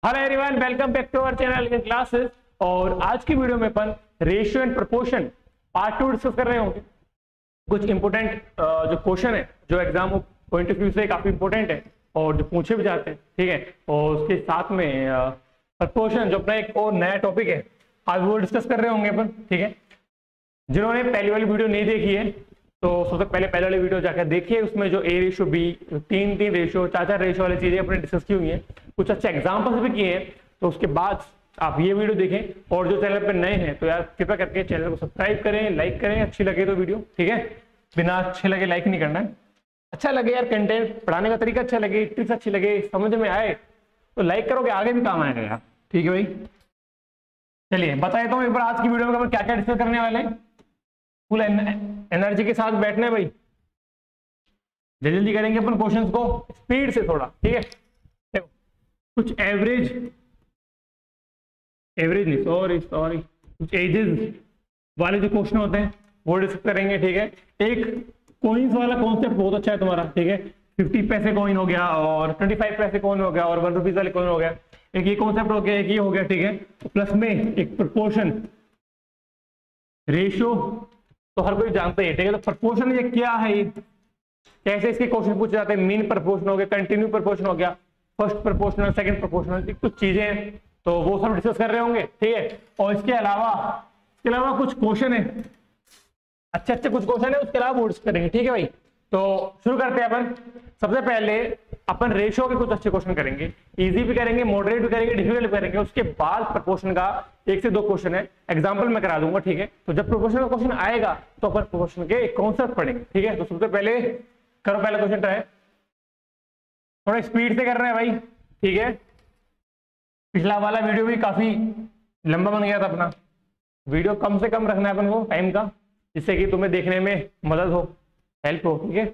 Hello everyone, welcome back to our channel in classes. और आज की वीडियो में अपन ratio and proportion part 2 discuss कर रहे होंगे। कुछ इंपोर्टेंट जो क्वेश्चन है जो एग्जाम पॉइंट ऑफ व्यू से काफी इंपोर्टेंट है और जो पूछे भी जाते हैं, ठीक है। और उसके साथ में प्रोपोर्शन जो अपना एक और नया टॉपिक है, आज वो डिस्कस कर रहे होंगे अपन, ठीक है। जिन्होंने पहली वाली वीडियो नहीं देखी है तो सबसे पहले वाली वीडियो जाकर देखिए। उसमें जो ए रेशियो बी, तीन रेशियो, चार रेशियो वाली चीजें अपने डिस्कस की हुई हैं, कुछ अच्छे एग्जाम्पल्स भी किए हैं। तो उसके बाद आप ये वीडियो देखें। और जो चैनल पर नए हैं तो यार कृपया करके चैनल को सब्सक्राइब करें, लाइक करें, अच्छी लगे तो वीडियो, ठीक है। बिना अच्छे लगे लाइक नहीं करना है। अच्छा लगे यार, कंटेंट पढ़ाने का तरीका अच्छा लगे, टिप्स अच्छी लगे, समझ में आए तो लाइक करोगे, आगे भी काम आएगा यार, ठीक है भाई। चलिए बताए तो एक बार आज की वीडियो में क्या क्या डिस्कस करने वाले हैं। फुल एनर्जी के साथ बैठने भाई, जल्दी जल्दी करेंगे अपन क्वेश्चंस को, स्पीड से थोड़ा, ठीक है। देखो कुछ एवरेज नहीं, सॉरी कुछ एजेस वाले जो क्वेश्चन होते हैं वो डिस्कस करेंगे, ठीक है। एक कॉइन्स वाला कॉन्सेप्ट बहुत अच्छा है तुम्हारा, ठीक है। 50 पैसे कॉइन हो गया और 25 पैसे कॉइन हो गया और 1 रुपीज वाले कॉइन हो गया। एक ये कॉन्सेप्ट हो गया, एक ये हो गया, ठीक है। प्लस में एक प्रोपोर्शन रेशियो तो हर कोई जानता ही है, ठीक है। तो प्रोपोर्शन ये क्या है, ये कैसे इसके क्वेश्चन पूछे जाते हैं। मीन प्रोपोर्शन हो गया, कंटिन्यू प्रोपोर्शन हो गया, फर्स्ट प्रोपोर्शनल, सेकंड प्रोपोर्शनल, कुछ चीजें हैं तो वो सब डिस्कस कर रहे होंगे, ठीक है। और इसके अलावा कुछ क्वेश्चन है, अच्छे कुछ क्वेश्चन है, उसके अलावा वो डिस्कस करेंगे, ठीक है भाई। तो शुरू करते हैं अपन। सबसे पहले अपन रेशियो के कुछ अच्छे क्वेश्चन करेंगे, इजी भी करेंगे, मॉडरेट भी करेंगे, डिफिकल्ट भी करेंगे। उसके बाद प्रोपोर्शन का 1 से 2 क्वेश्चन है, एग्जांपल मैं करा दूंगा, ठीक है। तो जब प्रोपोर्शन का क्वेश्चन आएगा तो अपन प्रोपोर्शन के कॉन्सेप्ट पढ़ेंगे, ठीक है। तो सबसे पहले करो पहला क्वेश्चन ट्राई, थोड़ा स्पीड से कर रहे हैं भाई, ठीक है। पिछला वाला वीडियो भी काफी लंबा बन गया था अपना, वीडियो कम से कम रखना है अपन को टाइम का, जिससे कि तुम्हें देखने में मदद हो, हेल्प हो, ठीक है।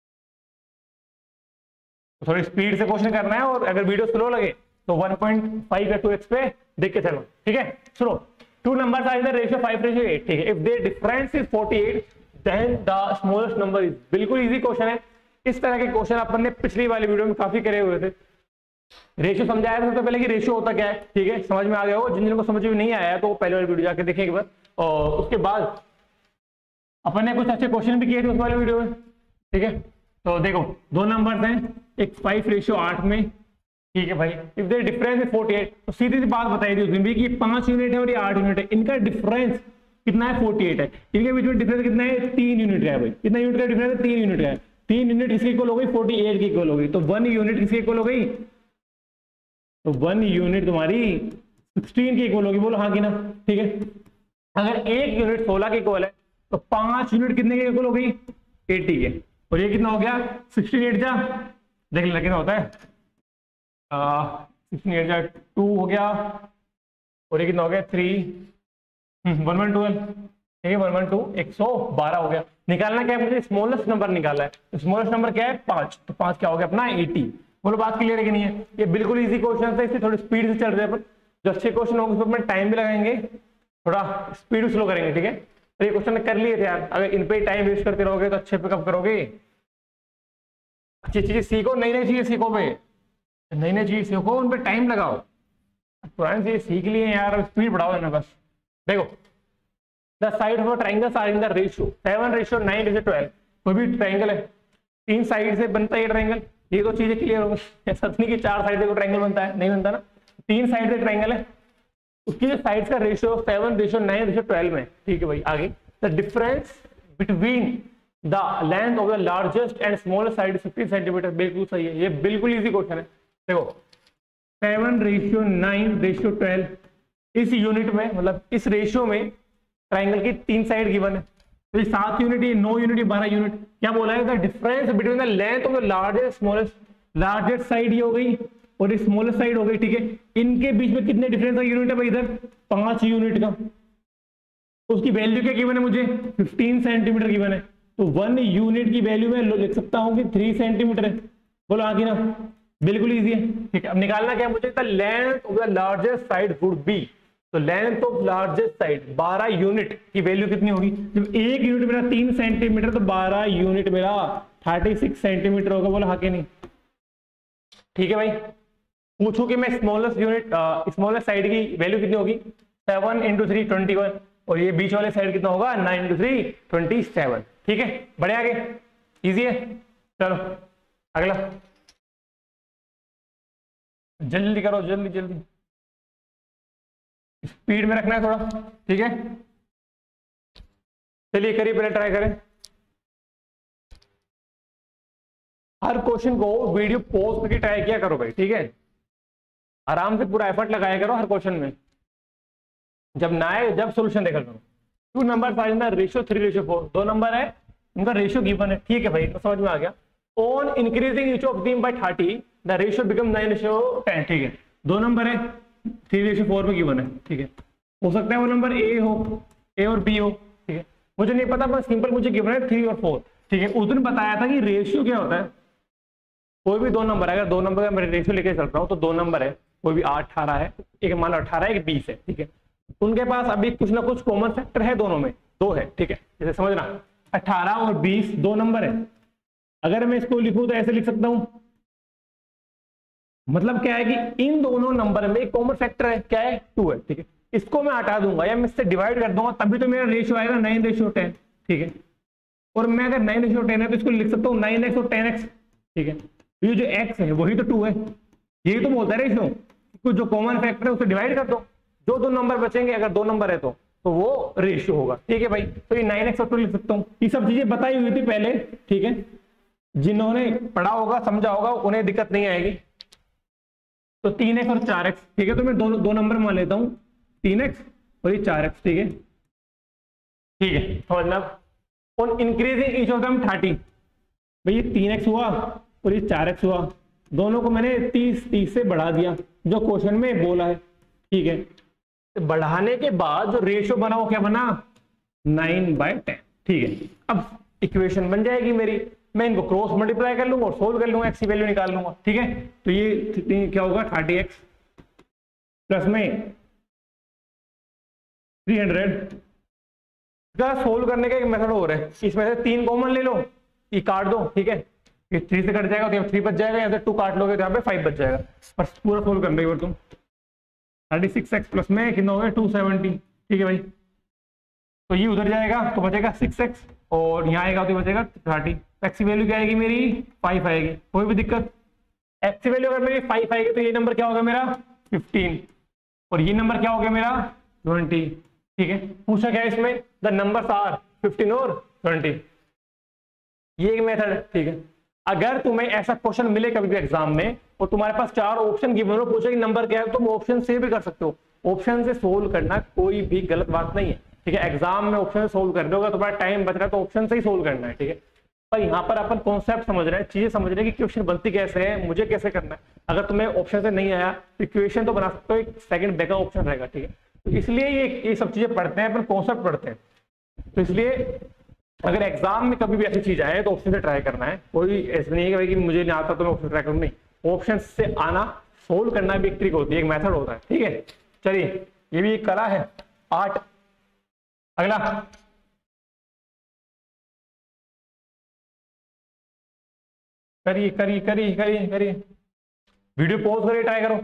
तो थोड़ी स्पीड से क्वेश्चन करना है और अगर वीडियो स्लो लगे तो 1.5 या 2x पे देख के चलो, ठीक है। सुनो, 2 numbers are in the ratio 5:8, ठीक है। If there difference is 48 then the smallest number is. बिल्कुल इजी क्वेश्चन है। इस तरह के क्वेश्चन अपन ने पिछली वाली वीडियो में काफी करे हुए थे। रेशियो समझाया था सबसे पहले कि रेशियो होता क्या है, ठीक है, समझ में आ गया हो। जिन को समझ में नहीं आया तो वो पहले वाली वीडियो जाके देखेंगे बस। और उसके बाद अपन ने कुछ अच्छे क्वेश्चन भी किए थे उस वाले वीडियो में, ठीक है। तो देखो 2 नंबर्स हैं, एक 5:8 में, ठीक है भाई। इफ देयर डिफरेंस इज 48, तो सीधी सी बात बताई थी उसमें भी कि 5 यूनिट है और ये 8 यूनिट है। इनका डिफरेंस कितना है, 48 है। इनके बीच में डिफरेंस कितना है, 3 यूनिट का है भाई। कितना यूनिट का डिफरेंस है, 3 यूनिट का है। 3 यूनिट इसके इक्वल हो गई 48 की इक्वल हो गई। तो 1 यूनिट इसके इक्वल हो गई, तो 1 यूनिट तुम्हारी 16 की इक्वल होगी। बोलो हाँ कि ना, ठीक है। अगर 1 यूनिट 16 के इक्वल है तो 5 यूनिट कितने के इक्वल हो गई, 80 के। और ये कितना हो गया, 16 जा, देख लेना कितना होता है, 16 जा 2 हो गया, और ये कितना हो गया 3, 112, ठीक है। 112 112 हो गया। निकालना क्या है मुझे, स्मॉलेस्ट नंबर निकाला है। स्मॉलेस्ट नंबर क्या है, 5। तो 5 क्या हो गया अपना 80। बोलो बात क्लियर है कि नहीं है। ये बिल्कुल इजी क्वेश्चन है, इससे थोड़ी स्पीड से चल रहे हैं अपन। जो अच्छे क्वेश्चन होंगे उसमें टाइम भी लगाएंगे, थोड़ा स्पीड भी स्लो करेंगे, ठीक है। तो ये क्वेश्चन कर लिए थे यार, अगर इन पे टाइम वेस्ट करते रहोगे तो अच्छे पे कब करोगे। अच्छी चीजें सीखो, नई चीजें सीखो भाई, नई चीजें सीखो, उन पे टाइम लगाओ। पुरानी चीजें सीख लिए यार, स्पीड बढ़ाओ ना बस। देखो the side of triangles are in the ratio 7:9:12। कोई भी ट्राइंगल है, 3 साइड से बनता है ये ट्राइंगल। ये तो चीजें क्लियर हो गई, ऐसा नहीं कि 4 साइड से कोई ट्राइंगल बनता है, नहीं बनता ना। 3 साइड से ट्राइंगल है, उसकी जो साइड्स का रेशियो 7:9:12 में, ठीक है भाई। आगे the difference between the length of the largest and smallest side 15 centimetre. बिल्कुल सही है, ये बिल्कुल इजी क्वेश्चन है। देखो 7:9:12 इस यूनिट में, मतलब इस रेशियो में ट्राइंगल की 3 साइड गिवन है। तो ये 7 यूनिट, ये 9 यूनिट, ये 12 यूनिट। क्या बोला है, the difference between the length of the largest smallest, largest side ये हो गई और ये स्मॉलेस्ट साइड हो गई, ठीक है। इनके बीच में कितने डिफरेंस का यूनिट है भाई, इधर 5 यूनिट का। उसकी वैल्यू क्या गिवन है मुझे, 15 सेंटीमीटर गिवन है। तो 1 यूनिट की वैल्यू में लिख सकता हूं कि 3 सेंटीमीटर है। बोलो आगे ना, बिल्कुल इजी है, ठीक है। अब निकालना क्या मुझे, the length of the largest side would be. तो length of largest side 12 unit की वैल्यू कितनी होगी। जब 1 यूनिट मेरा 3 सेंटीमीटर तो 12 यूनिट मेरा 36 सेंटीमीटर होगा। बोलो हाँ कि नहीं, ठीक है भाई। पूछू कि मैं स्मॉलेस्ट साइड की वैल्यू कितनी होगी, 7 × 3 21, और ये बीच वाले साइड कितना होगा, 9 × 3 27। ठीक है, बढ़े आगे, इजी है। चलो अगला, जल्दी करो, जल्दी जल्दी, स्पीड में रखना है थोड़ा। ठीक है, चलिए करिए, पहले ट्राई करें। हर क्वेश्चन को वीडियो पॉज करके ट्राई किया करो भाई, ठीक है, आराम से पूरा एफर्ट लगाया करो हर क्वेश्चन में, जब ना आए जब सोल्यूशन देखा करो। 2 नंबर आ जाता, रेशियो 3:4, 2 नंबर है, उनका रेशियो गिवन है। ठीक है भाई, तो समझ में आ गया। On increasing each of them by 30 the ratio become 9:10। ठीक है, 2 नंबर है, 3:4 में गिवन है। ठीक है, हो सकता है वो नंबर ए हो, ए और बी हो। ठीक है, मुझे नहीं पता, बस सिंपल मुझे गिवन है 3 और 4। ठीक है, उस दिन बताया था कि रेशियो क्या होता है, कोई भी 2 नंबर है, अगर 2 नंबर का मैं रेशियो लेके चल रहा हूँ तो 2 नंबर है, कोई भी 8 18 है, एक मान 18 है, एक 20 है। ठीक है, उनके पास अभी कुछ ना कुछ कॉमन फैक्टर है, दोनों में 2 है। ठीक है, जैसे समझना, 18 और 20 2 नंबर है। अगर मैं इसको लिखूं तो ऐसे लिख सकता हूं, मतलब क्या है कि इन दोनों नंबर में एक कॉमन फैक्टर है, क्या है, 2 है। ठीक है, इसको मैं हटा दूंगा या मैं इससे डिवाइड कर दूंगा, तभी तो मेरा रेशियो आएगा 9:10। ठीक है, और मैं अगर 9:10 है तो इसको लिख सकता हूँ 9x और 10x। ठीक है, ये जो x है वही तो 2 है, यही तो बोलता है रेशियो, कुछ जो कॉमन फैक्टर है उसे डिवाइड कर दो, जो 2 नंबर बचेंगे, अगर 2 नंबर है तो वो रेशियो होगा। ठीक है भाई, तो ये 9x और 2 लिख सकता हूँ। ये सब चीजें बताई हुई थी पहले। ठीक है, जिन्होंने पढ़ा होगा, समझा होगा, उन्हें दिक्कत नहीं आएगी। तो 3x और 4x। ठीक है, तो मैं दो नंबर मान लेता हूँ, 3x और ये 4x। ठीक है, ठीक है, समझना। On increasing each of them 30, भाई ये 3x हुआ और ये 4x हुआ, दोनों को मैंने 30 से बढ़ा दिया, जो क्वेश्चन में बोला है। ठीक है, बढ़ाने के बाद जो रेशियो बना वो क्या बना, 9/10। ठीक है, अब इक्वेशन बन जाएगी मेरी, मैं इनको क्रॉस मल्टीप्लाई कर लूंगा और सोल्व कर लूंगा, एक्स की वैल्यू निकाल लूंगा। ठीक है, तो ये क्या होगा, 30x प्लस में 300। सोल्व करने का एक मेथड और है, इसमें से 3 कॉमन ले लो, ये काट दो। ठीक है, ये 3 से कट जाएगा तो यहाँ 3 बच जाएगा, यहाँ से 2 काट लोगे तो यहाँ पे 5 बच जाएगा। पर पूरा सोल्व करने के बाद तुम 36x प्लस में कितना हो गया, 270। ठीक है भाई, तो ये उधर जाएगा तो बचेगा 6x, और यहाँ आएगा तो बचेगा 30। एक्स की वैल्यू क्या आएगी मेरी, 5 आएगी। कोई भी दिक्कत, एक्स की वैल्यू अगर मेरी 5 आएगी तो ये नंबर क्या होगा मेरा, 15, और ये नंबर क्या हो गया मेरा, 20। ठीक है, पूछा क्या इसमें, द नंबर्स आर 15 और 20। ये एक मेथड है। ठीक है, अगर तुम्हें ऐसा क्वेश्चन मिले कभी भी एग्जाम में और तुम्हारे पास 4 ऑप्शन गिवन हो, पूछे कि नंबर क्या है, तुम ऑप्शन से भी कर सकते हो। ऑप्शन से सोल्व करना कोई भी गलत बात नहीं है। ठीक है, एग्जाम में ऑप्शन से सोल्व कर दोगे, तुम्हारा टाइम बच रहा है तो ऑप्शन से ही सोल्व करना है। ठीक है, पर यहाँ पर अपन कॉन्सेप्ट समझ रहे हैं, चीजें समझ रहे हैं कि क्वेश्चन बनती कैसे है, मुझे कैसे करना है। अगर तुम्हें ऑप्शन से नहीं आया तो इक्वेशन तो बना सकते हो, एक सेकंड बैकअप ऑप्शन रहेगा। ठीक है, तो इसलिए ये सब चीजें पढ़ते हैं, अपन कॉन्सेप्ट पढ़ते हैं। तो इसलिए अगर एग्जाम में कभी भी ऐसी चीज आए तो ऑप्शन से ट्राई करना है। कोई ऐसा नहीं है कि मुझे नहीं आता तो मैं ऑप्शन ट्राई करूँ, नहीं, ऑप्शन से आना, सोल्व करना भी एक ट्रिक होती है, एक मेथड होता है। ठीक है, चलिए, ये भी एक कला है, आर्ट। अगला, करिए करिए करिए करिए करिए, वीडियो पॉज करिए, ट्राई करो।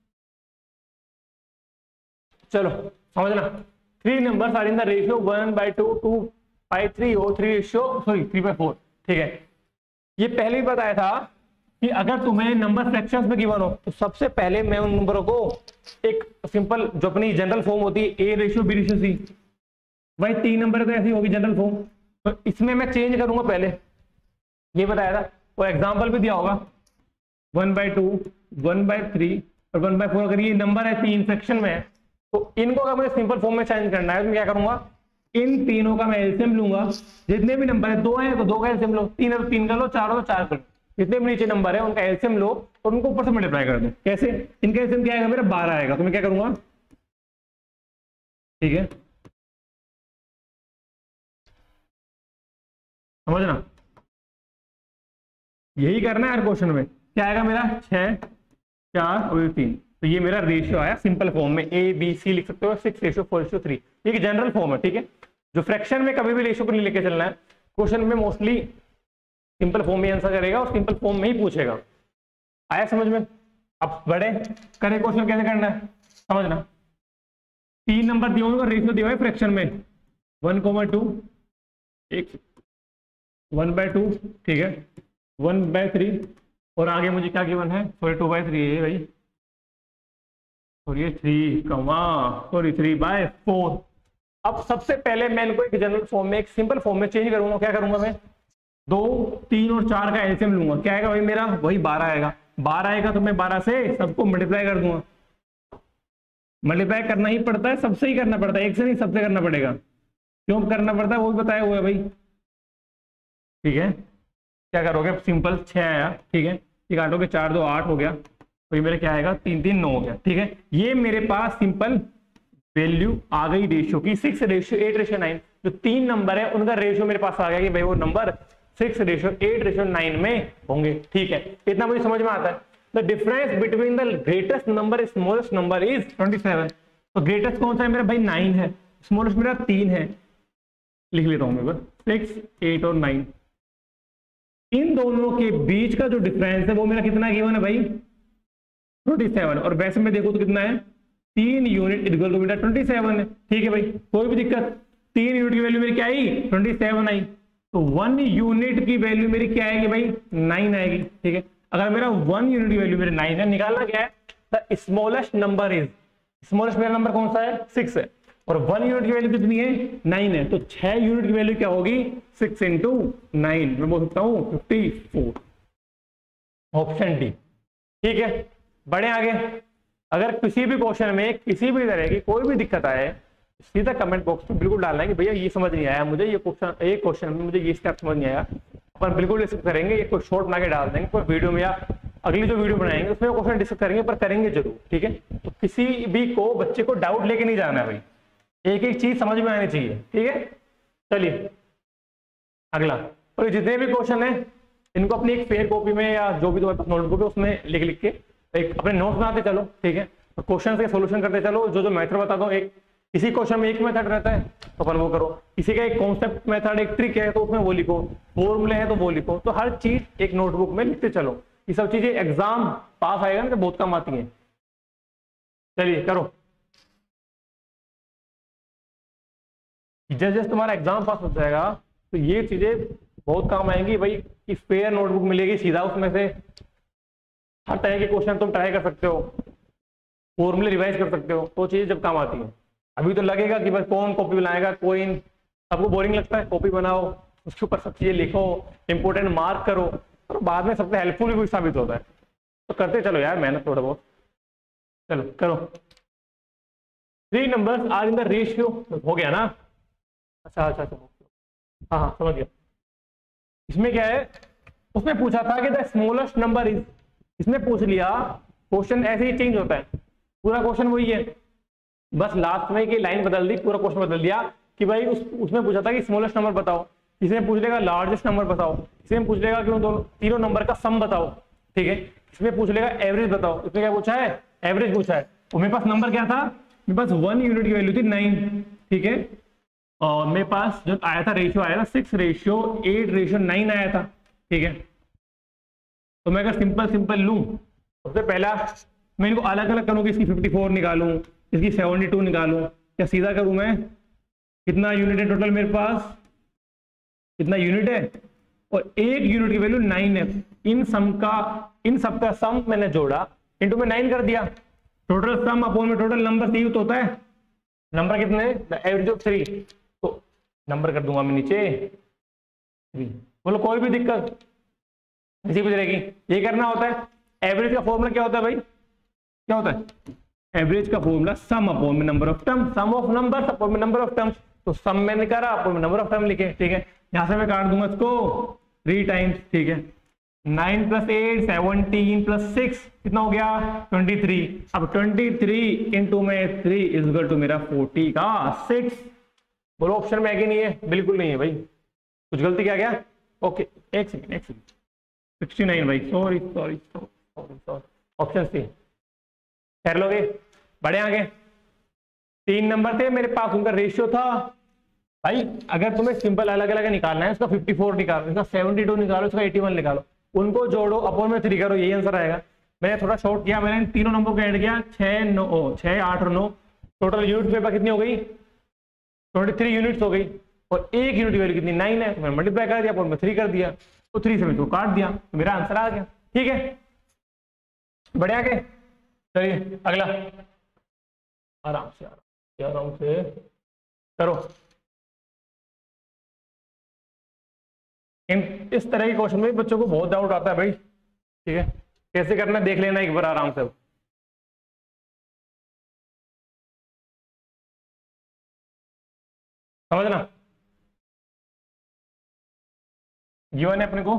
चलो समझना, 3 numbers are in the ratio 1/2, 2/3 और 3/4। ठीक है, ये पहले ही बताया था कि अगर तुम्हें नंबर फ्रैक्शंस में गिवन हो तो सबसे पहले मैं उन नंबरों को एक सिंपल, जो अपनी जनरल फॉर्म होती है, A/B/C, भाई 3 नंबर है तो ऐसी होगी जनरल फॉर्म, तो इसमें मैं चेंज करूंगा पहले, ये बताया था। और एग्जाम्पल भी दिया होगा, 1/2, 1/3 और 1/4। अगर ये नंबर है 3 सेक्शन में है तो इनको अगर मुझे सिंपल फॉर्म में चेंज करना है तो मैं क्या करूंगा, इन तीनों का मैं एलसीएम लूंगा। जितने भी नंबर है, 2 है तो 2 का एलसीएम लो, 3 है तो 3 का लो, 4 है तो 4 कर लो। जितने भी नीचे नंबर है उनका एलसीएम लो और उनको ऊपर से मल्टीप्लाई कर दो। कैसे, इनका एलसीएम क्या आएगा मेरा, 12 आएगा। तो मैं क्या करूंगा, ठीक है, समझना, यही करना है हर क्वेश्चन में। क्या आएगा मेरा, 6, 4 और 3। तो ये मेरा रेशियो आया सिंपल फॉर्म में, ABC लिख सकते हो, 6:4:3। ये जनरल फॉर्म है। ठीक है, जो फ्रैक्शन में कभी भी रेशियो को नहीं लेके चलना है, क्वेश्चन में मोस्टली सिंपल फॉर्म में आंसर करेगा और सिंपल फॉर्म में ही पूछेगा। आया समझ में। अब बड़े करे क्वेश्चन कैसे करना है समझना। 3 नंबर दिए उनका रेशियो दिया है फ्रैक्शन में 1,2 1/2 ठीक है 1/3 और आगे मुझे क्या गिवन है सॉरी 2/3 है भाई और ये 3,4। अब सबसे पहले मैं इनको एक जनरल फॉर्म में एक सिंपल फॉर्म में चेंज करूंगा। क्या करूंगा मैं 2 3 और 4 का एलसीएम लूंगा। क्या आएगा भाई मेरा वही 12 आएगा। 12 आएगा तो मैं 12 से सबको मल्टीप्लाई कर दूंगा। मल्टीप्लाई करना ही पड़ता है सबसे ही करना पड़ता है एक से नहीं सबसे करना पड़ेगा। क्यों करना पड़ता है वो भी बताया हुआ है भाई ठीक है। क्या करोगे सिंपल 6 आया ठीक है ये काटोगे 4 2 8 हो गया तो ये मेरा क्या आएगा 3 3 9 हो गया ठीक है। ये मेरे पास सिंपल वैल्यू आ गई रेशियो की 6:8:9 जो 3 नंबर है उनका रेशियो मेरे पास आ गया कि भाई वो नंबर 6:8:9 में होंगे ठीक है। इतना मुझे समझ में आता है। The difference between the greatest number smallest number is 27। तो ग्रेटेस्ट कौन सा है मेरा भाई 9 है स्मॉलेस्ट मेरा 3 है लिख लेता हूं मैं 6 8 और 9। इन दोनों के बीच का जो डिफरेंस है वो मेरा कितना गिवन है भाई 27 और वैसे में देखो तो कितना है 3 यूनिट इक्वल टू मेरा 27 है ठीक है भाई। कोई भी दिक्कत 3 यूनिट की वैल्यू मेरी क्या आई 27 आई तो 1 यूनिट की वैल्यू मेरी क्या आएगी भाई 9 आएगी ठीक है। अगर मेरा 1 यूनिट की वैल्यू मेरे 9 है निकालना क्या है the smallest number is smallest मेरा नंबर कौन सा है 6 है और 1 यूनिट की वैल्यू कितनी है 9 है तो 6 यूनिट की वैल्यू क्या होगी 6 × 9 मैं बोल सकता हूं 54 ऑप्शन डी ठीक है। बढ़े आगे। अगर किसी भी क्वेश्चन में किसी भी तरह की कोई भी दिक्कत आए सीधा कमेंट बॉक्स में बिल्कुल डालना है कि भैया ये समझ नहीं आया मुझे ये क्वेश्चन में मुझे ये स्टेप समझ नहीं आया अपन बिल्कुल डिस्कस करेंगे। ये कोई शॉर्ट बना के डाल देंगे कोई वीडियो में या अगली जो वीडियो बनाएंगे उसमें क्वेश्चन डिस्कस करेंगे पर करेंगे जरूर ठीक है। तो किसी भी को बच्चे को डाउट लेके नहीं जाना है भाई एक एक चीज समझ में आनी चाहिए ठीक है। चलिए अगला और जितने भी क्वेश्चन है इनको अपनी एक फेयर कॉपी में या जो भी तुम्हारे पास नोटबुक है उसमें लिख लिख के एक अपने नोट्स बनाते चलो ठीक है। क्वेश्चन के सोल्यूशन करते चलो जो मेथड बताता हूँ एक इसी क्वेश्चन में एक मेथड रहता है तो अपन वो करो। किसी का एक कॉन्सेप्ट मेथड एक ट्रिक है तो उसमें वो लिखो फॉर्मूले है तो वो लिखो। तो हर चीज एक नोटबुक में लिखते चलो। ये सब चीजें एग्जाम पास आएगा ना तो बहुत काम आती है। चलिए करो जैसे तुम्हारा एग्जाम पास हो जाएगा तो ये चीजें बहुत काम आएंगी भाई कि फेयर नोटबुक मिलेगी सीधा उसमें से हर तरह के क्वेश्चन तुम ट्राई कर सकते हो फॉर्मूले रिवाइज कर सकते हो तो चीजें जब काम आती है। अभी तो लगेगा कि भाई कौन कॉपी बनाएगा कोई सबको बोरिंग लगता है कॉपी बनाओ उसके ऊपर सब चीजें लिखो इंपोर्टेंट मार्क करो और बाद में सबसे हेल्पफुल भी साबित होता है। तो करते चलो यार मेहनत थोड़ा बहुत चलो करो। 3 numbers are in the ratio हो गया ना अच्छा हाँ हाँ समझ गया। इसमें क्या है उसमें पूछा था कि द स्मॉलेस्ट नंबर इज इसमें पूछ लिया क्वेश्चन ऐसे ही चेंज होता है पूरा क्वेश्चन वही है बस लास्ट में की लाइन बदल दी पूरा क्वेश्चन बदल दिया कि भाई उसमें पूछा था कि स्मॉलेस्ट नंबर बताओ इसमें पूछ लेगा लार्जेस्ट नंबर बताओ इसमें पूछ लेगा कि उन दोनों तीनों नंबर का सम बताओ ठीक है। इसमें पूछ लेगा एवरेज बताओ इसमें क्या पूछा है एवरेज पूछा है। तो मेरे पास नंबर क्या था मेरे पास 1 यूनिट की वैल्यू थी 9 ठीक है और मेरे पास जो आया था रेशियो आया था 6:8:9 आया था ठीक है। तो मैं अगर सिंपल लूं सबसे पहला मैं इनको अलग अलग करूं कि इसकी 54 निकालूं इसकी 72 निकालूं या सीधा करूं मैं कितना यूनिट है टोटल मेरे पास कितना यूनिट है और 1 यूनिट की वैल्यू 9 है। इन सब का सम मैंने जोड़ा इनटू में 9 कर दिया टोटल सम अपॉन में टोटल नंबर सी तो होता है नंबर कितने एवरेज ऑफ 3 तो नंबर कर दूंगा मैं नीचे 3। बोलो कोई भी दिक्कत इसी पूछ रहेगी ये करना होता है। एवरेज का फॉर्मूला क्या होता है भाई क्या होता है एवरेज का फॉर्मूला सम अपॉन में number of term sum of numbers upon में नंबर ऑफ टर्म्स। तो सम मैंने करा अपॉन में नंबर ऑफ टर्म लिखे ठीक है। यहां से मैं काट दूंगा इसको 3 टाइम्स ठीक है 9 + 8 17 + 6 कितना हो गया 23। अब 23 इंटू में 3 इज इक्वल टू मेरा 40 का 6। बोलो ऑप्शन में है कि नहीं है बिल्कुल नहीं है भाई कुछ गलती क्या गया ओके एक सेकंड 69 भाई सॉरी ऑप्शन सी कर लोगे। बढ़े आगे 3 नंबर थे मेरे पास उनका रेशियो था भाई अगर तुम्हें सिंपल अलग अलग निकालना है इसका 54 निकालो इसका 72 निकालो इसका 81 निकालो उनको जोड़ो अपॉन में 3 करो यही आंसर आएगा। मैंने थोड़ा शॉर्ट किया, मैंने तीनों नंबर को ऐड किया, 6, 8 और 9, टोटल यूनिट पेपर कितनी हो गई, 23 यूनिट्स हो गई, और एक यूनिट वैल्यू कितनी 9 है, तो मैंने मल्टीप्लाई कर दिया और मैं 3 कर दिया, तो 3 से मैं इसको काट दिया, तो मेरा आंसर आ गया। ठीक है, बढ़िया के। चलिए अगला, आराम से करो। इस तरह के क्वेश्चन में बच्चों को बहुत डाउट आता है भाई। ठीक है, कैसे करना देख लेना एक बार आराम से। समझना, गिवन है अपने को,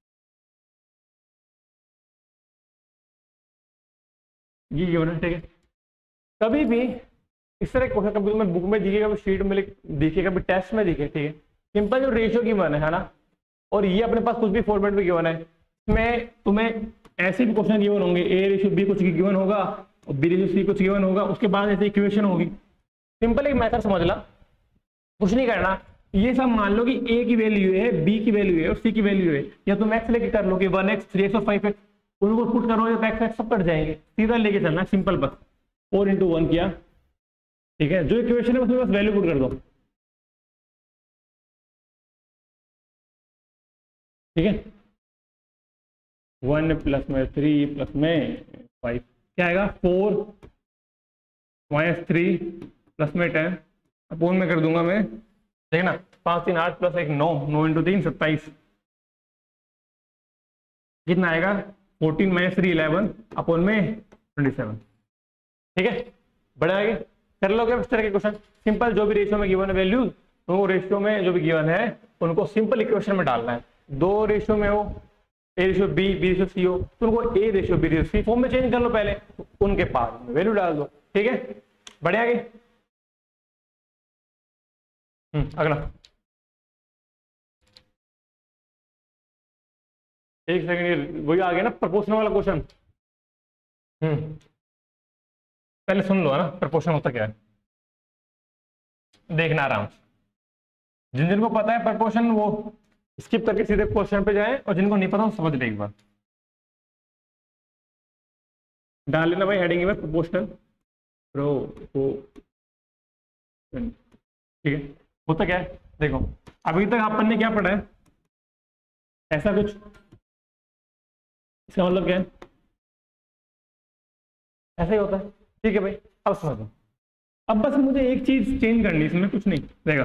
ये गिवन है। ठीक है, कभी भी इस तरह क्वेश्चन कभी तुम्हें बुक में दिखेगा, कभी शीट में दिखे, कभी टेस्ट में दिखे। ठीक है, सिंपल जो रेशियो गिवन है ना, और ये अपने पास कुछ भी फॉर्मेट में गिवन है, इसमें तुम्हें ऐसे भी क्वेश्चन गिवन होंगे, ए रेशियो बी कुछ गिवन होगा और बी रेशियो सी कुछ गिवन होगा, उसके बाद ऐसे इक्वेशन होगी। सिंपल एक मेथड समझ ला, कुछ नहीं करना, ये सब मान लो कि ए की वैल्यू है, बी की वैल्यू है और सी की वैल्यू है, या तुम एक्स लेके कर लो कि 1x 3x और 5x, उनको पुट करो या एक्स सब कट जाएंगे, सीधा लेके चलना सिंपल, बस 4 × 1 किया। ठीक है, जो इक्वेशन है उसमें बस वैल्यू पुट कर दो। ठीक है, 1 प्लस में 3 प्लस में 5 क्या आएगा, 4 माइनस 3 प्लस में 10 अपोन में कर दूंगा मैं, देखना 5 3 8 प्लस 1 9, 9 × 3 27, कितना आएगा 14 माइनस 3 11 अपोन में 27। ठीक है, बड़ा आगे कर लोगे इस तरह के क्वेश्चन। सिंपल जो भी रेशियो में गिवन है वैल्यू, तो वो रेशियो में जो भी गिवन है उनको सिंपल इक्वेशन में डालना है। 2 रेशियो में हो, A ratio B, B ratio C हो, तो उनको A ratio B ratio C form में चेंज कर लो पहले, उनके पास वैल्यू डाल दो। ठीक है, बढ़िया आगे। अगला, एक सेकंड, वही आ गया ना प्रपोर्शनल वाला क्वेश्चन। पहले सुन लो है ना, प्रपोर्शन होता क्या है, देखना आराम से। जिन जिनको पता है प्रपोर्शन वो स्किप करके सीधे क्वेश्चन पे जाए, और जिनको नहीं पता वो समझ ले एक बार। डाल लेना भाई हेडिंग में प्रपोर्शनल ठीक है, होता क्या है देखो, अभी तक अपन ने क्या पढ़ा है, ऐसा कुछ, इसका मतलब क्या है, ऐसा ही होता है। ठीक है भाई, अब समझो, अब बस मुझे एक चीज चेंज करनी, इसमें कुछ नहीं रहेगा।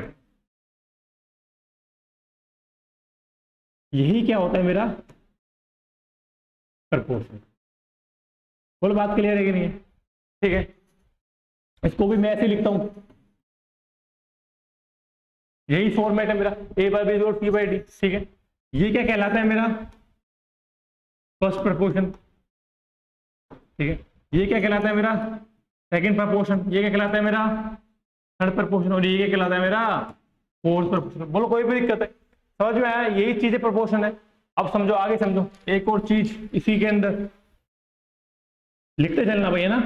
यही क्या होता है मेरा प्रपोर्शन। बोलो बात क्लियर है कि नहीं है? ठीक है, इसको भी मैं ऐसे लिखता हूं, यही फॉर्मेट है मेरा, a by B C by D. ठीक है, ये क्या कहलाता है मेरा फर्स्ट प्रपोर्शन। ठीक है, ये क्या कहलाता है मेरा सेकंड प्रपोर्शन, ये क्या कहलाता है मेरा थर्ड प्रपोर्शन, और ये क्या कहलाता है मेरा फोर्थ प्रपोर्शन। बोलो कोई भी दिक्कत है, समझ में आया? यही चीजें प्रपोर्शन है। अब समझो, आगे समझो, एक और चीज इसी के अंदर लिखते चलना भैया ना।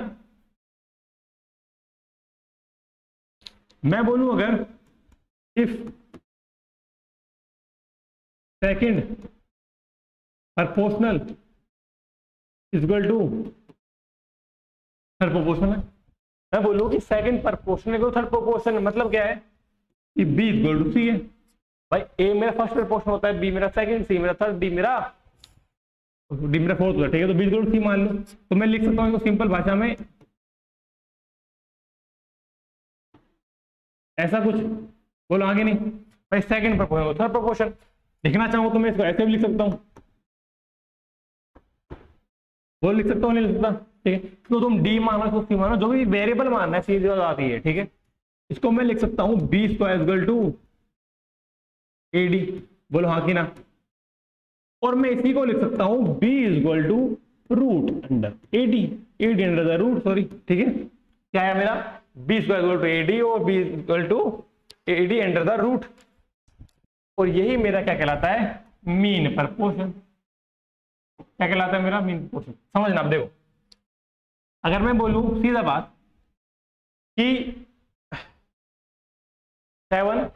मैं बोलूं अगर if second proportional is equal to third proportional है, मैं बोलूं कि सेकंड प्रपोर्शनल को थर्ड प्रोपोर्शनल, मतलब क्या है कि बी इक्वल टू सी है। भाई ए मेरा फर्स्ट प्रपोर्शन होता है, बी मेरा सेकंड, सी मेरा थर्ड, डी मेरा फोर्थ होता है। ठीक है, तो बी इक्वल टू सी मान लो, तो मैं लिख सकता हूं इसको सिंपल भाषा में ऐसा कुछ। बोलो आगे नहीं भाई, सेकंड प्रपोर्शन थर्ड प्रपोर्शन लिखना चाहूँ तो मैं इसको ऐसे भी लिख सकता हूँ, बोल लिख सकता हूँ, नहीं लिख सकता? ठीक है, तो तुम डी मानो, इसको सी मानो, जो भी वेरिएबल मानना है सीधी बात आती है। ठीक है, इसको मैं लिख सकता हूँ B square equal to A D. बोलो हाँ कि ना? और मैं इसी को लिख सकता हूँ B equal to root under A D under the root, sorry. ठीक है, क्या है मेरा B square equal to A D और B equal to A D under the root, और यही मेरा क्या कहलाता है मीन प्रपोर्शन। क्या कहलाता है मेरा मीन प्रपोर्शन, समझना। अब देखो, अगर मैं बोलूं सीधा बात कि 7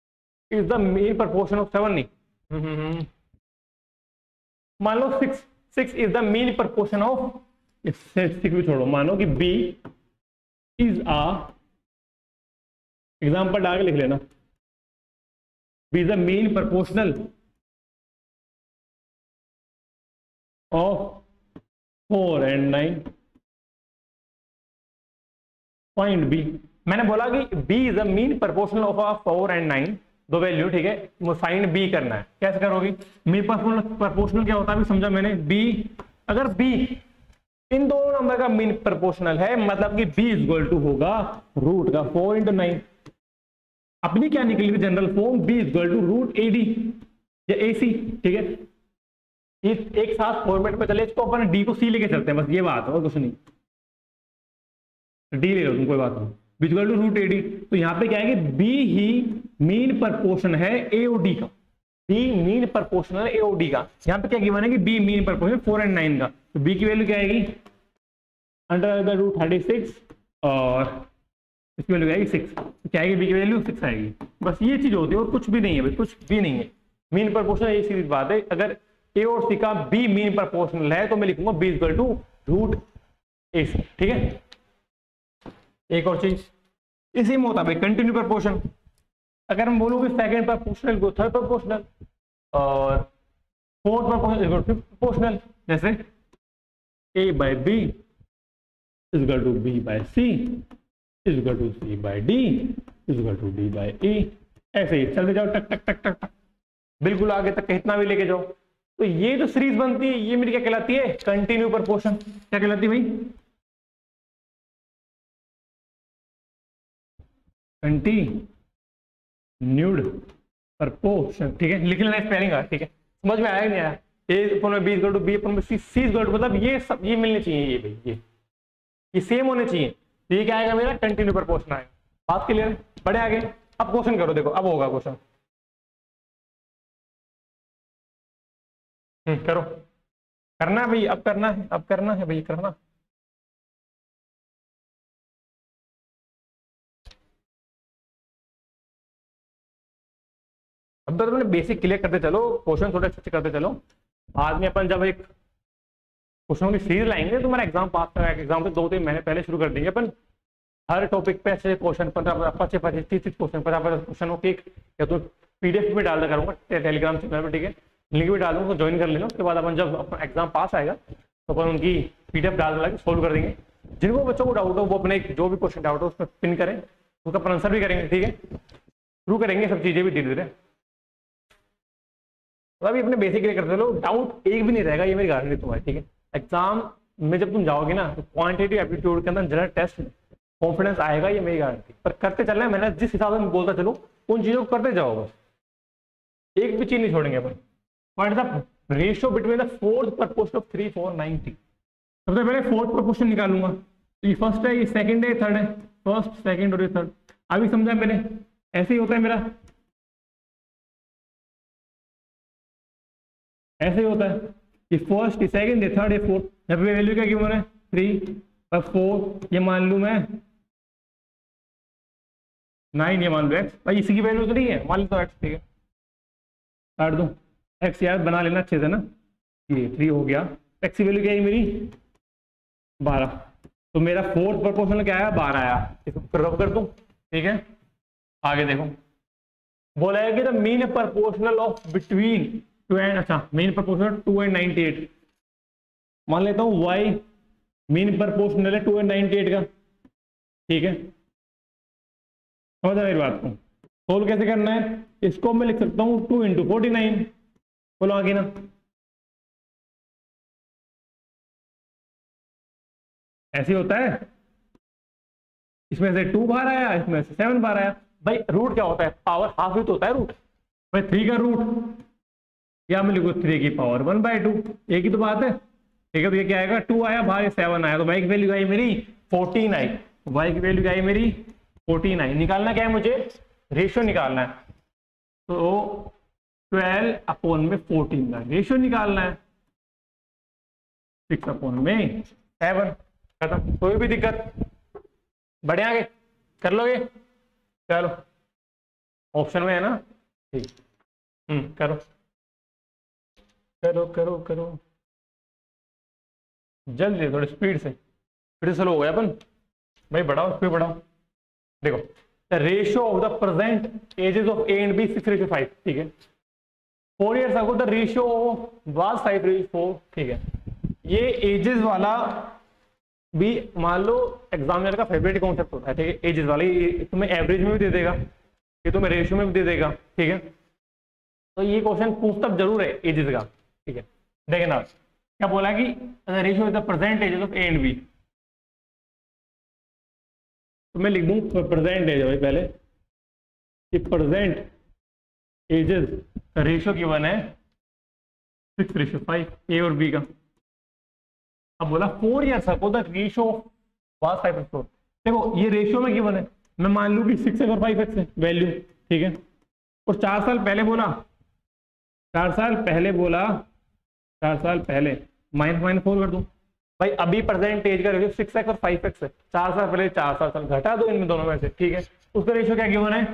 is the mean proportion of 7, नहीं मान लो 6 6 is the mean proportion of, 6 भी छोड़ो, मानो कि B इज अ, एग्जाम्पल डाल के लिख लेना, B is the mean proportional of 4 and 9, point B। मैंने बोला कि B is the mean proportional of 4 and 9, दो वैल्यू, ठीक है, फाइंड B करना है। कैसे करोगी? मीन प्रपोर्शनल क्या होता है अभी समझा मैंने। B, अगर B इन दोनों नंबर का मीन प्रपोर्शनल है, मतलब कि B इज इक्वल टू होगा रूट का 4 into 9। अपनी क्या निकली थी general form? B is equal to root AD या AC, ठीक है। ये एक साथ फॉर्मेट में चले, इसको अपन D को C लेके चलते हैं, बस ये बात है और कुछ नहीं। D ले लो तुम, कोई बात नहीं। B is equal to root AD, तो यहाँ पे क्या है कि B ही मीन प्रपोर्शन है AOD का। B मीन प्रपोर्शनल है AOD का। यहाँ पे क्या गिवन है कि B मीन प्रपोर्शन 4 and 9 का, तो B की वैल्यू क्या आएगी? अंडर द रूट 36 और इसकी वैल्यू आएगी 6। क्या आएगी? B की वैल्यू 6 आएगी। बस ये चीज होती है और कुछ भी नहीं है भाई, कुछ भी नहीं है। मीन प्रपोर्शनल ये सीधी बात है। अगर A और C का B मीन प्रपोर्शनल है तो मैं लिखूंगा B equal to root AC, ठीक है। एक और चीज इसी में होता है कंटिन्यू प्रपोर्शन। अगर हम बोलूँ कि सेकंड प्रपोर्शनल को थर्ड प्रपोर्शनल और फोर्थ प्रपोर्शनल फिफ्थ प्रपोर्शनल, जैसे A by B is equal to B by C is equal to C by D is equal to D by E, ऐसे ही चलते जाओ टक टक टक टक टक, बिल्कुल आगे तक कितना भी लेके जाओ। तो ये जो सीरीज बनती है ये मेरी क्या कहलाती है? Continue proportion. क्या कहलाती है भाई? कंटिन्यूड प्रपोर्शन, ठीक है। लिख लेना स्पेलिंग का, ठीक है। समझ में आया नहीं आया? A अपन में B इक्वल टू B अपन में C इक्वल टू, मतलब ये सब ये मिलने चाहिए, ये भाई ये सेम होने चाहिए। तो ये क्या आएगा मेरा? कंटिन्यू प्रपोर्शन आएगा। बात क्लियर है? बढ़े आगे। अब क्वेश्चन करो, देखो अब होगा क्वेश्चन। करो, करना है भाई, अब करना है, अब करना है भाई, करना। अब तो तुमने बेसिक क्लियर करते चलो, क्वेश्चन थोड़े अच्छे करते चलो। बाद में अपन जब एक क्वेश्चनों की सीरीज लाएंगे तो हमारा एग्जाम पास करेगा। एग्जाम से 2-3 महीने पहले शुरू कर देंगे अपन। हर टॉपिक पे ऐसे क्वेश्चन 15-25 30 क्वेश्चन 50 क्वेश्चनों की या तो PDF में डाल दिया करूंगा टेलीग्राम चैनल पर, ठीक है। लिंक भी डाल दूंगा, तो ज्वाइन कर लेना। उसके बाद अपन जब अपना एग्जाम पास आएगा तो अपन उनकी PDF डाल सोल्व कर देंगे। जिनको बच्चों को डाउट हो वो अपने जो भी क्वेश्चन डाउट हो उसमें पिन करें, उसका अपन आंसर भी करेंगे, ठीक है। शुरू करेंगे सब चीजें भी धीरे धीरे। अभी अपने बेसिक क्लियर करते चलो, डाउट एक भी नहीं रहेगा, ये मेरी गारंटी तुम्हारी, ठीक है। एग्जाम में जब तुम जाओगे ना तो क्वांटिटेटिव एप्टीट्यूड के अंदर जनरल टेस्ट कॉन्फिडेंस आएगा, ये मेरी गारंटी। पर करते चलना है, मैंने जिस हिसाब से मैं बोलता चलो उन चीजों को करते जाओ, बस एक भी चीज नहीं छोड़ेंगे अपन। What is the ratio between the fourth proportion of 3, 4, 9, 3? सबसे पहले फोर्थ प्रपोर्शन निकालूंगा। तो ये फर्स्ट है, ये सेकंड है, थर्ड है। फर्स्ट, सेकंड और ये थर्ड। अभी समझा मैंने? ऐसे ही होता है मेरा, ऐसे ही होता है। ये फर्स्ट, ये सेकंड, ये थर्ड, ये फोर्थ। यहाँ पे वैल्यू क्या गिवन है? 3 और 4, ये मान लू मैं 9, ये मान लो x। भाई इसी की वैल्यू तो नहीं है, मान लो तो x, ठीक है। काट दो x, यार बना लेना अच्छे से ना। ये 3 हो गया, x की वैल्यू क्या है मेरी? 12। तो मेरा फोर्थ प्रोपोर्शनल क्या आया? 12 आया। इसको रब कर दूं, ठीक है। आगे देखो, बोला है कि the mean proportional of between 2 and, अच्छा मीन प्रोपोर्शनल 2 and 98। मान लेता हूं y मीन प्रोपोर्शनल है 2 and 98 का, ठीक है। समझा मेरी बात को? सोल्व कैसे करना है? इसको मैं लिख सकता हूं 2 into 49। बोलो आगे ना, ऐसे होता है। इसमें से 2 बाहर आया, इसमें से 7 बाहर आया। भाई रूट क्या होता है? पावर हाफ ही तो होता है रूट। भाई 3 का रूट, या मैं लिखूँ 3 की पावर 1/2, एक ही तो बात है, ठीक है। तो ये क्या आएगा? 2 आया बाहर, 7 आया, तो y की वैल्यू आई मेरी 14 आई। y की वैल्यू क्या आई मेरी? 14 आई। निकालना क्या है मुझे? रेशियो निकालना है। तो 12 अपॉन में 14 का रेशियो निकालना है। 6 अपॉन में 7, खत्म। कोई भी दिक्कत? बढ़े आगे, कर लोगे? चलो, ऑप्शन में है ना, ठीक। करो करो करो करो। जल्दी थोड़ी स्पीड से, फिर स्लो हो गया अपन भाई, बढ़ाओ स्पीड बढ़ाओ। देखो the ratio of the present ages of A and B 6:5, ठीक है। 4 years ago the ratio was 5:4, ठीक है। ये एजेस वाला भी मान लो एग्जामिनर का फेवरेट कॉन्सेप्ट होता है, ठीक है। एजेस वाला ये तुम्हें एवरेज में भी दे देगा, ये तुम्हें रेशियो में भी दे देगा, ठीक है। तो ये क्वेश्चन पूछता जरूर है एजेस का, ठीक है। देखना क्या बोला कि ratio is the present ages of A and B, तो मैं लिख दूं प्रेजेंट एज भाई पहले, कि प्रेजेंट एजेस का रेशियो गिवन है 6:5 ए और बी का। अब बोला 4 years ago the ratio was 5:4। देखो ये रेशियो में गिवन है, मैं मान लूं कि 6x और 5x है वैल्यू, ठीक है। और 4 साल पहले बोला, 4 साल पहले बोला, 4 साल पहले -4 कर दूं भाई। अभी प्रेजेंट एज का रेशियो 6x और 5x है, 4 साल पहले 4 साल घटा दो इनमें दोनों में से, ठीक है। उसका रेशियो क्या गिवन है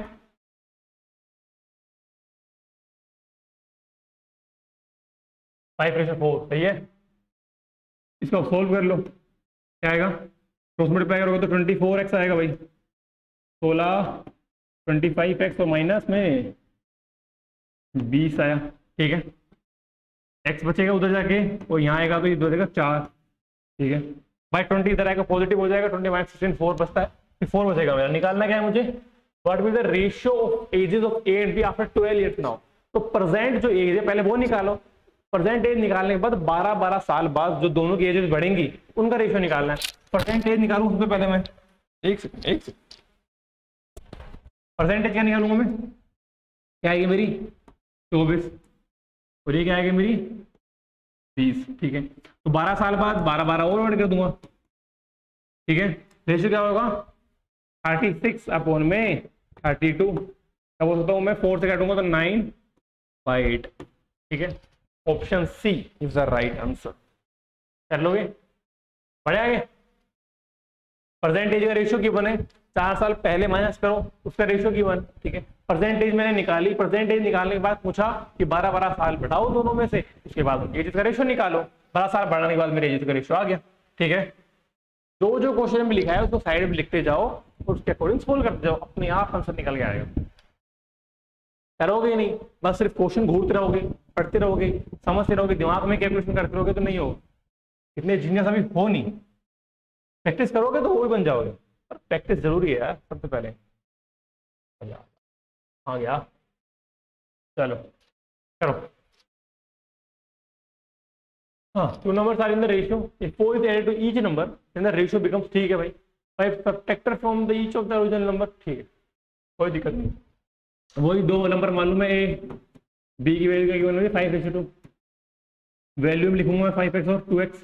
5:4, सही है। इसको सोल्व कर लो, क्या आएगा, क्रॉस मल्टीप्लाई करोगे तो 24x आएगा भाई, 16 25x और माइनस में 20 आया, ठीक है। x बचेगा उधर जाके और यहाँ आएगा तो इधर जाएगा 4, ठीक है भाई। 20 इधर आएगा पॉजिटिव हो जाएगा, 20 - 16 4 बचता है, 4 बचेगा मेरा। निकालना क्या है मुझे, what will the ratio of ages of A and B after 12 years now. तो प्रेजेंट जो एज है पहले वो निकालो, प्रेजेंट एज निकालने के बाद 12 साल बाद जो दोनों की एजेस बढ़ेंगी उनका रेशियो निकालना है। प्रेजेंट एज निकालूं सबसे पहले मैं, एक सेकंड परसेंटेज क्या निकालूंगा मैं, क्या आएगी मेरी 24 और ये क्या आएगी मेरी 20, ठीक है। तो 12 साल बाद 12 और ऐड कर दूंगा, ठीक है। रेशियो क्या होगा 36 अपॉन में 32, क्या बोल सकता हूँ मैं, 4 से काटूंगा तो 9/8, ठीक है। Option C is the right answer. कर लोगे, बढ़े आगे। परसेंटेज का रेशियो गिवन है, 4 साल पहले माइनस करो उसका रेशियो गिवन, ठीक है। परसेंटेज मैंने निकाली, परसेंटेज निकालने के बाद पूछा कि 12 साल बढ़ाओ दोनों में से, उसके बाद एजेस का रेशियो निकालो। 12 साल बढ़ाने के बाद मेरे एजेस का रेशियो आ गया, ठीक है। जो क्वेश्चन में लिखा है उसको साइड में लिखते जाओ और उसके अकॉर्डिंग सोल्व करते जाओ, अपने आप आंसर निकल के आएगा। करोगे नहीं, बस सिर्फ क्वेश्चन घूरते रहोगे, पढ़ते रहोगे, समझते रहोगे, दिमाग में कैलकुलेशन करते रहोगे तो नहीं होगा। इतने जीनियस अभी हो नहीं, प्रैक्टिस करोगे तो वो भी बन जाओगे, पर प्रैक्टिस जरूरी है यार सबसे पहले। आ गया, चलो करो। हाँ, 2 numbers are in the ratio. If 4 is added to each number, then the ratio becomes, ठीक है भाई। 5 subtractor from the each of the original number, ठीक है, कोई दिक्कत नहीं। वही 2 नंबर मालूम है, ए बी की वैल्यू क्या गिवन है 5:2, वैल्यू में लिखूंगा 5x और 2x,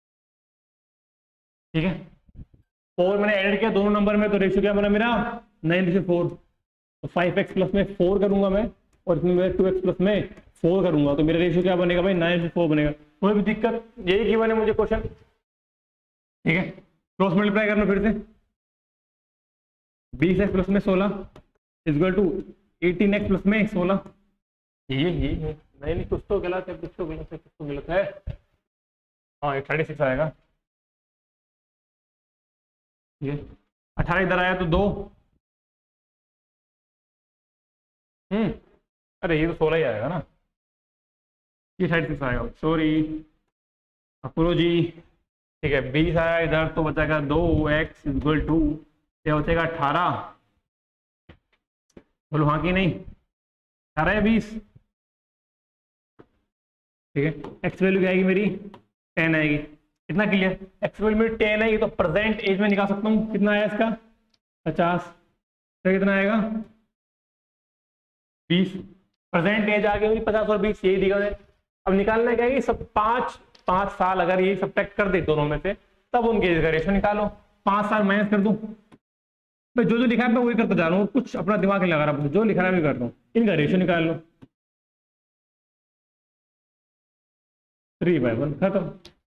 ठीक है। 4 मैंने ऐड किया दोनों नंबर में, तो रेशियो क्या बना मेरा 9:4। तो 5x प्लस में 4 करूंगा मैं और इसमें मैं 2x प्लस में 4 करूंगा, तो मेरा रेशियो क्या बनेगा भाई 9:4 बनेगा। कोई भी दिक्कत, यही गिवन है मुझे क्वेश्चन, ठीक है। क्रॉस मल्टीप्लाई करना फिर से, 20x प्लस में 16 इक्वल टू 18x प्लस में 16। ये नहीं कुछ तो गलत है, कुछ तो गलत है, कुछ तो गलत है। हाँ, 36 आएगा, ये 18 इधर आया तो 2, अरे ये तो 16 ही आएगा ना, ये 36 आएगा, सॉरी अपूर्व जी, ठीक है। 20 आया इधर तो बचेगा 2x इक्वल टू, क्या बचेगा 18, बोलो हाँ कि नहीं, 18 या 20, ठीक है। एक्स वैल्यू क्या आएगी मेरी 10 आएगी, इतना क्लियर। एक्स वैल्यू मेरी 10 आएगी तो प्रेजेंट एज में निकाल सकता हूँ, कितना आया इसका 50, तो कितना आएगा 20। प्रेजेंट एज आ गई 50 और 20, यही दिखा है। अब निकालना क्या है, सब 5 साल अगर ये सब्ट्रैक्ट कर दे दोनों में से, तब उनके एज का रेशियो निकालो। 5 साल माइनस कर दूं भाई, जो लिखा है मैं वही करता जा रहा हूँ, कुछ अपना दिमाग नहीं लगा रहा, जो लिखा है मैं करता हूँ। इनका रेशियो निकाल लो, 3/1 खत्म।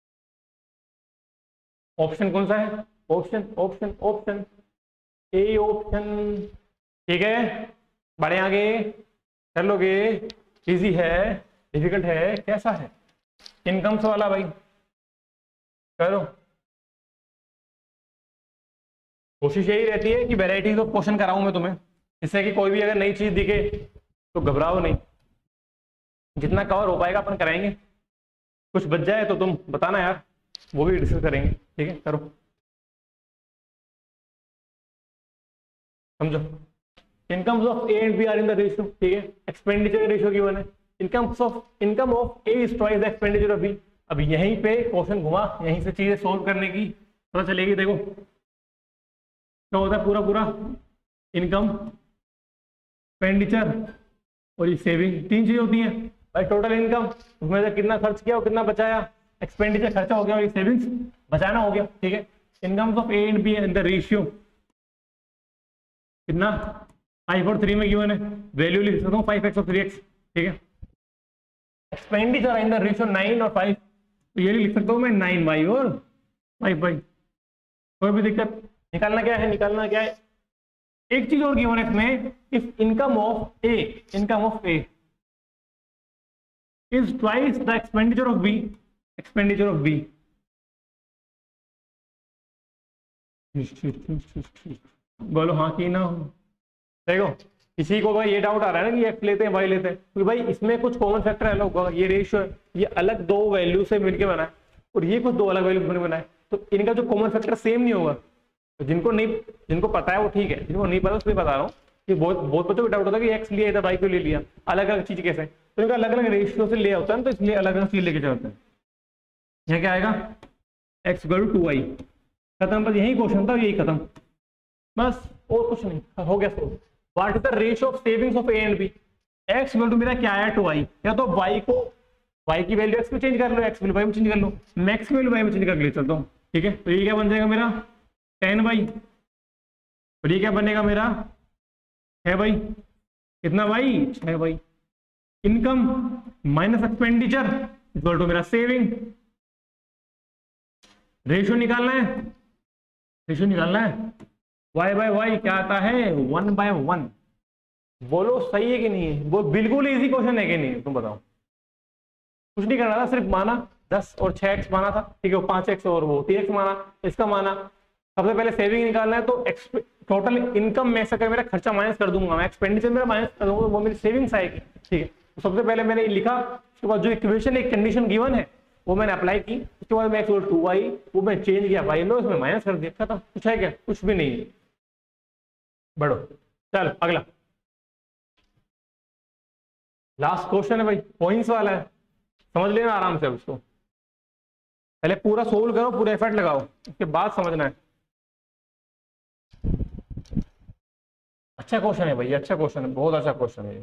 ऑप्शन कौन सा है, option option option A option, ठीक है। बढ़े आगे, कर लोगे, इजी है डिफिकल्ट है कैसा है, इनकम्स वाला भाई, करो। कोशिश यही रहती है कि वैरायटीज ऑफ क्वेश्चन कराऊं मैं तुम्हें, इससे कि कोई भी अगर नई चीज दिखे तो घबराओ नहीं, जितना कवर हो पाएगा अपन कराएंगे। कुछ बच जाए तो तुम बताना यार, वो भी डिस्कस करेंगे। ठीक है, करो, समझो। Incomes of A and B are in the ratio. ठीक है, एक्सपेंडिचर रेशियो गिवन है। Income of A is twice the expenditure of B. अब यहीं पे क्वेश्चन घुमा, यहीं से चीजें सोल्व करने की पता चलेगी। देखो क्या होता है, पूरा पूरा इनकम, एक्सपेंडिचर और ये सेविंग, तीन चीजें होती हैं भाई। टोटल इनकम, उसमें से कितना खर्च किया और कितना बचाया, एक्सपेंडिचर खर्चा हो गया और ये सेविंग्स बचाना हो गया। ठीक है, incomes of A and B in the ratio कितना, 5 और 3 में गिवन है, वैल्यू लिख सकता हूँ 5x और 3x। ठीक है, एक्सपेंडिचर इन द रेशियो 9 और 5, तो ये लिख सकता हूँ मैं 9y और 5y। कोई भी दिक्कत, निकालना क्या है, निकालना क्या है, एक चीज और गिवन है इसमें, if income of A is twice the expenditure of B, बोलो हाँ कि ना। देखो किसी को भाई ये डाउट आ रहा है ना कि एक्स लेते हैं वाई लेते हैं, क्योंकि भाई इसमें कुछ कॉमन फैक्टर अलग होगा। ये रेशियो है, ये अलग दो वैल्यू से मिलकर बना है और ये कुछ दो अलग वैल्यू से मिलकर बना है, तो इनका जो कॉमन फैक्टर सेम नहीं होगा। तो जिनको पता है वो ठीक है, जिनको नहीं पता उसको बता रहा हूँ कि बहुत बच्चों को डाउट होता है कि एक्स लिया था वाई को ले लिया, अलग अलग चीज कैसे, तो इनका अलग अलग रेशियो से लिया होता है, तो इसलिए अलग अलग चीज लेके चलते हैं। यहाँ क्या आएगा, x = 2y, खत्म। बस यही क्वेश्चन था, यही खत्म, बस और कुछ नहीं, हो गया solve. What is the ratio of savings of A and B. x = मेरा क्या आया 2y, या तो y की वैल्यू x में चेंज कर लो, x वैल्यू y में चेंज कर लो, मैक्स की वैल्यू y में चेंज कर ले चलता हूँ। ठीक है, तो ये क्या बन जाएगा मेरा 10y, और ये क्या बनेगा मेरा 6y, कितना y 6y। Income minus expenditure equal to मेरा सेविंग। रेशियो निकालना है, y/y क्या आता है 1/1। बोलो सही है कि नहीं है, वो बिल्कुल इजी क्वेश्चन है कि नहीं, तुम बताओ। कुछ नहीं करना था, सिर्फ माना 10 और 6x माना था। ठीक है, वो 5x और वो 3x माना, इसका माना। सबसे पहले सेविंग निकालना है, तो टोटल इनकम में से मेरा खर्चा माइनस कर दूंगा मैं, एक्सपेंडिचर मेरा माइनस कर दूंगा, वो मेरी सेविंग्स आएगी। ठीक है, तो सबसे पहले मैंने लिखा, उसके बाद जो इक्वेशन एक कंडीशन गिवन है वो मैंने अप्लाई की, उसके बाद मैं x = 2y वो मैं चेंज किया y लो, इसमें माइनस कर दिया, खत्म। कुछ है क्या, कुछ भी नहीं है। बढ़ो, चल अगला लास्ट क्वेश्चन है भाई, पॉइंट्स वाला है, समझ लेना आराम से। अब इसको पहले पूरा सोल्व करो, पूरा एफर्ट लगाओ, उसके बाद समझना है। अच्छा क्वेश्चन है भाई, अच्छा क्वेश्चन है, बहुत अच्छा क्वेश्चन है।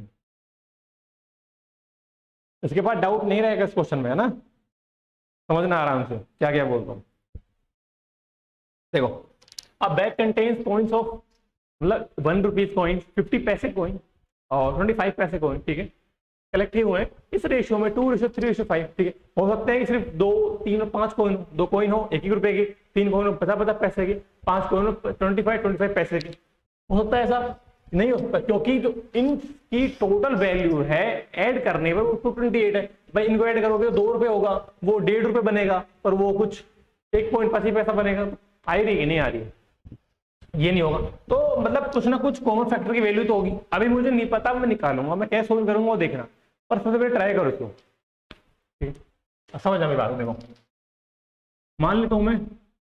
इसके बाद डाउट नहीं रहेगा इस क्वेश्चन में, है ना। समझना आराम से क्या क्या बोलता हूँ। देखो, अब बैग कंटेन्स कॉइन्स ऑफ, मतलब 1 रुपीज कॉइन, 50 पैसे कॉइन और 25 पैसे कॉइन। ठीक है, कलेक्ट हुए हैं इस रेशियो में 2:3:5। ठीक है, हो सकता है कि सिर्फ 2, 3 और 5 कॉइन, 2 कॉइन हो 1 रुपए की, 3 कॉइन हो 50 पैसे की, 5 कॉइन हो 25 पैसे की। हो सकता है ऐसा नहीं हो सकता, क्योंकि जो इनकी टोटल वैल्यू है ऐड करने पर वो 228 है। भाई इनको ऐड करोगे तो 2 रुपए होगा, वो 1.5 रुपए बनेगा, पर वो कुछ 1.25 पैसा बनेगा। आ रही है कि नहीं आ रही है, ये नहीं होगा। तो मतलब कुछ ना कुछ कॉमन फैक्टर की वैल्यू तो होगी। अभी मुझे नहीं पता, मैं निकालूंगा, मैं कैसे सोल्व करूंगा वो देखना, पर सबसे पहले ट्राई करो इसको। ठीक है, समझ आ बात। देखो मान लेता हूं मैं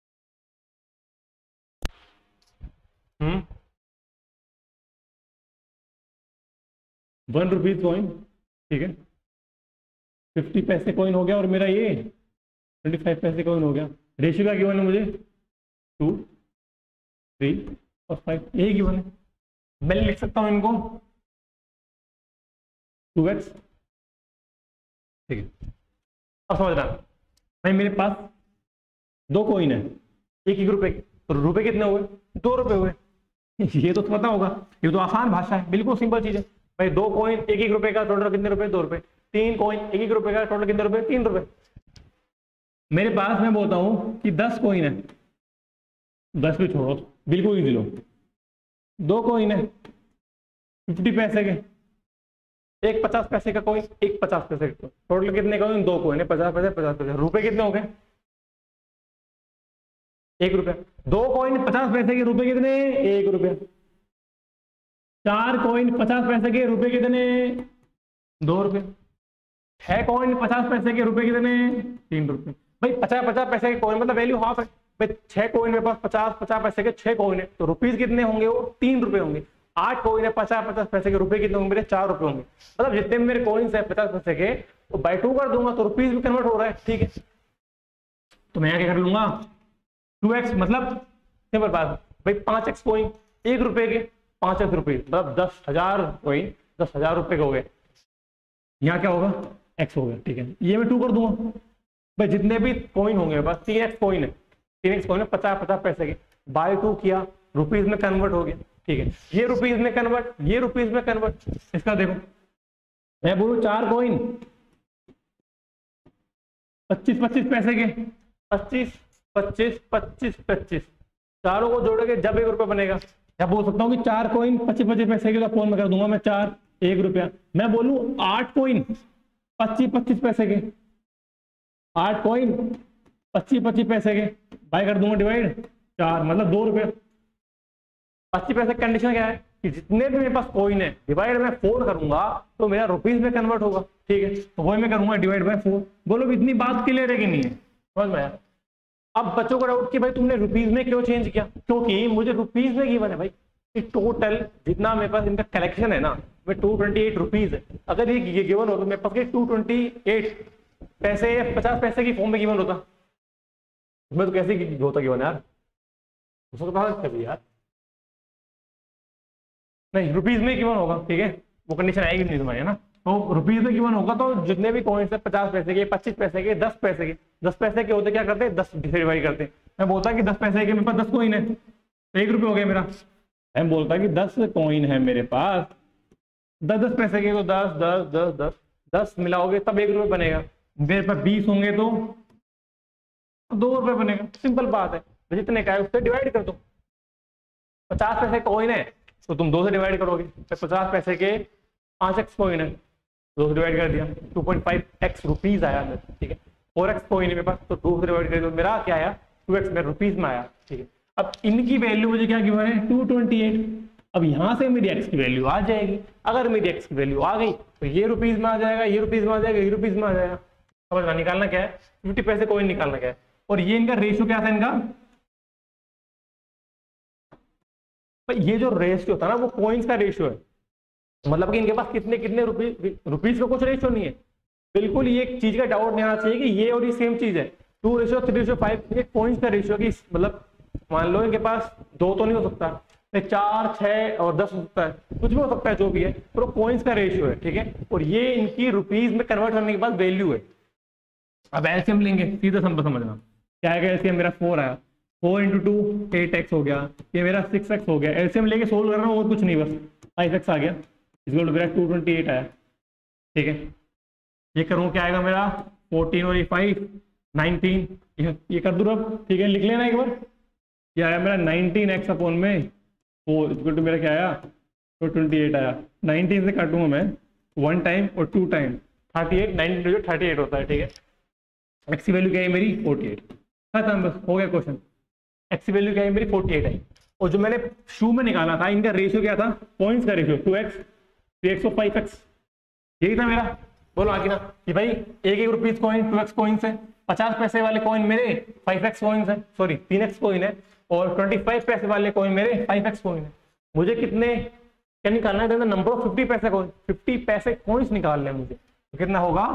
1 रुपीज कॉइन। ठीक है, 50 पैसे कॉइन हो गया और मेरा ये 25 पैसे कॉइन हो गया। रेशियो क्या गिवन है मुझे 2, 3 और 5, यही गिवन है। मैं लिख सकता हूं इनको 2x। ठीक है, अब समझना भाई, मेरे पास 2 कॉइन है 1 रुपए के, तो रुपए कितने हुए 2 रुपए हुए। ये तो पता होगा, ये तो आसान भाषा है, बिल्कुल सिंपल चीज है भाई। 2 कॉइन 1 रुपए का, टोटल कितने रुपए 2 रुपए। 3 कॉइन 1 रुपए का, टोटल कितने रुपए 3 रुपए। मेरे पास मैं बोलता हूं कि 10 कॉइन है, 10 भी छोड़ो, बिल्कुल इजी लो। 2 कॉइन है 50 पैसे के, एक 50 पैसे का कॉइन, एक 50 पैसे का, टोटल कितने कॉइन 2 कॉइन है 50 पैसे 50 पैसे। रुपए कितने हो गए 1 रुपया। 2 कॉइन 50 पैसे के रुपए कितने? 1 रुपया। 4 कॉइन 50 पैसे के रुपए कितने? 2 रुपये। 6 कॉइन 50 पैसे के रुपए कितने? 3 रुपये। भाई 50 पैसे के कॉइन मतलब वैल्यू हाफ है भाई। 6 कॉइन मेरे पास 50 पैसे के 6 कॉइन है, तो रुपीज कितने होंगे? वो 3 रुपए होंगे। 8 कॉइन है 50 पैसे के रुपए कितने होंगे मेरे? 4 रुपए होंगे। मतलब जितने मेरे कॉइन्स है 50 पैसे के, तो बाई 2 कर दूंगा तो रुपीज में कन्वर्ट हो रहा है। ठीक है, तो मैं क्या कर लूंगा? 2x, मतलब सिंपल बात भाई 5x कॉइन 1 रुपए के 5x रुपये, मतलब 10,000 कॉइन 10,000 रुपए के हो गए। यहाँ क्या होगा? x हो गया। ठीक है, ये मैं 2 कर दूंगा भाई। जितने भी कॉइन होंगे बस 3x कॉइन है, 3x कॉइन है 50 पैसे के, बाय 2 किया, रुपीज में कन्वर्ट हो गया। ठीक है, ये रुपीज में कन्वर्ट, ये रुपीज में कन्वर्ट। इसका देखो, मैं बोलूं 4 कॉइन 25 पैसे के, 25 चारों को जोड़ोगे जब 1 रुपया बनेगा। या बोल सकता हूँ कि 4 कॉइन 25 पैसे के, तो फोन में कर दूंगा मैं 4 1 रुपया। मैं बोलूं 8 कॉइन 25 पैसे के, 8 कॉइन 25 पैसे के, बाय कर दूंगा डिवाइड 4, मतलब 2 रुपये। 25 पैसे कंडीशन क्या है कि जितने भी मेरे पास कॉइन है डिवाइड में 4 करूंगा तो मेरा रुपीज में कन्वर्ट होगा। ठीक है, तो वही मैं करूंगा डिवाइड बाय 4। बोलो इतनी बात क्लियर है कि नहीं है? समझ में आया? अब बच्चों का डाउट कि भाई तुमने रुपीज में क्यों चेंज किया? क्योंकि मुझे रुपीज में गिवन है भाई कि टोटल जितना मेरे पास इनका कलेक्शन है ना, में 228 रुपीज है। अगर ये गिवन हो तो मेरे पास 228 पैसे 50 पैसे की फॉर्म में गिवन होता, मैं तो कैसे होता गिवन यार? उसको तो यार नहीं, रुपीज में गिवन होगा। ठीक है, वो कंडीशन आएगी नहीं तुम्हारी, है ना? तो रुपीज में गिवन होगा तो जितने भी कॉइन्स है 50 पैसे के, 25 पैसे के, 10 पैसे के, 10 पैसे के होते क्या करते हैं? 10 से डिवाइड करते हैं। मैं बोलता कि 10 पैसे के मेरे पास 10 कॉइन है तो 1 रुपये हो गया मेरा। मैं बोलता कि 10 कॉइन है मेरे पास, 10 पैसे के, तो 10 10 10 10 10 मिलाओगे तब 1 रुपये बनेगा। मेरे पास 20 होंगे तो 2 रुपये बनेगा। सिंपल बात है, जितने का है उससे डिवाइड कर दो। 50 पैसे कॉइन है तो तुम 2 से डिवाइड करोगे। 50 पैसे के 5x कॉइन है, 2 से डिवाइड कर दिया, 2.5x रुपीज आया। ठीक है, 4x कॉइन है मेरे पास तो 2 से डिवाइड कर दिया, मेरा क्या आया? 2x मेरे रुपीज में आया। ठीक है, अब इनकी वैल्यू मुझे क्या गिवन है? 228। अब यहां से मेरी x की वैल्यू आ जाएगी। अगर मेरी x की वैल्यू आ गई तो ये रुपीज में आ जाएगा, ये रुपीज में आ जाएगा, ये रुपीज में आ जाएगा। समझना, निकालना क्या है? 50 पैसे कॉइन निकालना क्या है। और ये इनका रेशियो क्या था इनका? ये जो रेशियो था ना वो कॉइन्स का रेशियो है, मतलब कि इनके पास कितने कितने रुपीज का कुछ रेशियो नहीं है। बिल्कुल ये एक चीज का डाउट नहीं आना चाहिए कि ये और ये सेम चीज है। 2:3:5 ये कॉइन्स का रेशियो की, मतलब मान लो इनके पास 2 तो नहीं हो सकता, 4 6 और 10 हो सकता है, कुछ भी हो सकता है जो भी है, तो कॉइन्स का रेशियो है। ठीक है, और ये इनकी रुपीज में कन्वर्ट करने के बाद वैल्यू है। अब एलसीएम लेंगे, सीधा समझना क्या है। एलसीएम मेरा 4 आया, 4 × 2 8x हो गया, ये मेरा 6x हो गया। एलसीएम लेके सोल्व कर रहा हूँ और कुछ नहीं, बस 5x आ गया, इसको मेरा 228 आया। ठीक है, ये करूँ क्या आएगा मेरा? 14 और ये 5 19, ये कर दूँ अब। ठीक है, लिख लेना एक बार। ये आया मेरा 19x अपॉन में 4 इसको मेरा क्या आया? 228 आया। 19 से काटूंगा मैं 1 टाइम और 2 टाइम, 38, 19 38 होता है। ठीक है, एक्स की वैल्यू क्या है मेरी? 48। खत्म, बस हो गया क्वेश्चन। एक्स की वैल्यू क्या है मेरी? 48 आई। और जो मैंने शू में निकाला था इनका रेशियो क्या था? पॉइंट्स का रेशियो 2x 3x और 5x, यही था मेरा। बोलो आगे ना कि भाई 1 रुपीज कॉइन 2x कॉइन है, 50 पैसे वाले कॉइन मेरे 5x कॉइन है, सॉरी 3x कॉइन है, और 25 पैसे वाले कॉइन मेरे 5x कॉइन है। मुझे कितने क्या निकालना है? नंबर ऑफ 50 पैसे कॉइन, 50 पैसे कॉइन्स निकालने हैं मुझे। तो कितना होगा?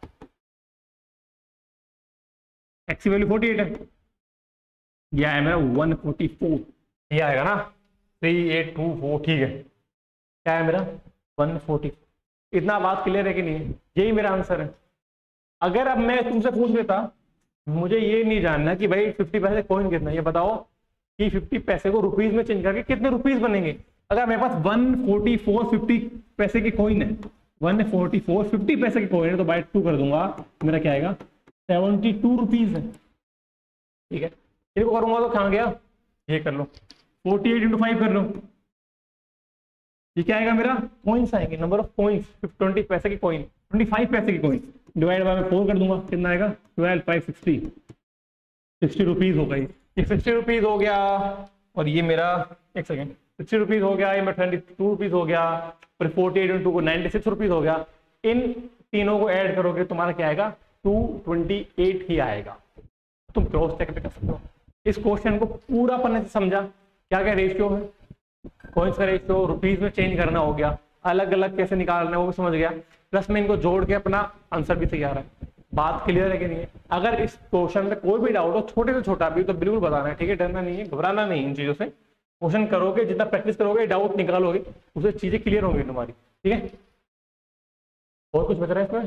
एक्स की वैल्यू 48 है, यह है मेरा 144, ये आएगा ना 3824। ठीक है, क्या है मेरा? 140। इतना बात क्लियर है कि नहीं? यही मेरा आंसर है। अगर अब मैं तुमसे पूछ लेता, मुझे ये नहीं जानना कि भाई 50 पैसे कॉइन कितना, ये बताओ कि 50 पैसे को रुपीज में चेंज करके कितने रुपीज बनेंगे। अगर मेरे पास 144 50 पैसे की कॉइन है, 144 50 पैसे की कॉइन है, तो बाय 2 कर दूंगा, मेरा क्या आएगा? 72 रुपीज है। ठीक है, इनको करूंगा तो कहाँ गया? ये कर लो, 48 × 5 कर लो, ये क्या आएगा मेरा? कॉइन्स आएंगे, नंबर ऑफ कॉइन्स। 20 पैसे की कॉइन, 25 पैसे की कॉइन, डिवाइड बाय 4 कर दूंगा, कितना आएगा? 12 5 60 रुपीज हो गई। ये 60 रुपीज हो गया, और ये मेरा एक सेकेंड 60 रुपीज हो गया, ये मेरा 22 रुपीज हो गया, फिर 48 इंटू को 96 रुपीज हो गया। इन तीनों को ऐड करोगे तुम्हारा क्या आएगा, 228 ही आएगा। तुम क्रॉस चेक भी कर सकते हो। इस क्वेश्चन को पूरा पढ़ने से समझा क्या क्या रेशियो है, कॉइंस का रेशियो रुपीज में चेंज करना हो गया, अलग अलग कैसे निकालना है वो भी समझ गया, प्लस में इनको जोड़ के अपना आंसर भी तैयार है। बात क्लियर है कि नहीं है? अगर इस क्वेश्चन में कोई भी डाउट हो, छोटे से छोटा भी, तो बिल्कुल बताना है, ठीक है? डरना नहीं है, घबराना नहीं इन चीजों से। क्वेश्चन करोगे, जितना प्रैक्टिस करोगे, डाउट निकालोगे, उससे चीजें क्लियर होंगी तुम्हारी, ठीक है? और कुछ बच रहा है इसमें?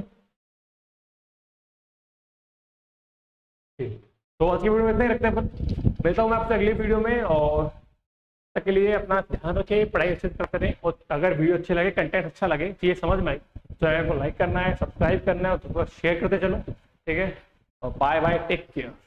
ठीक, तो आज की वीडियो में इतना ही रखते हैं अपन। मिलता हूँ मैं आपसे अगली वीडियो में, और तक के लिए अपना ध्यान रखें, पढ़ाई अच्छे से करते रहें, और अगर वीडियो अच्छे लगे, कंटेंट अच्छा लगे, चीजें समझ में आई, चैनल को लाइक करना है, सब्सक्राइब करना है, और शेयर करते चलो, ठीक है? और बाय बाय, टेक केयर।